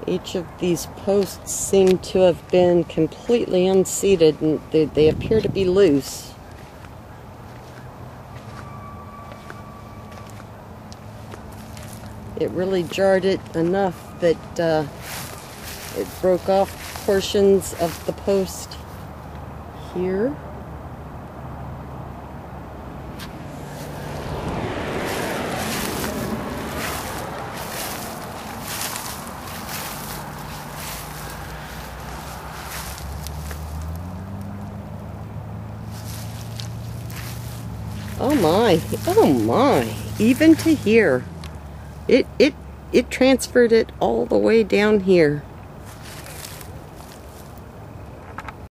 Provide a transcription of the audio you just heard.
Each of these posts seem to have been completely unseated, and they appear to be loose. It really jarred it enough that it broke off portions of the post here. Oh my, even to here. It transferred it all the way down here.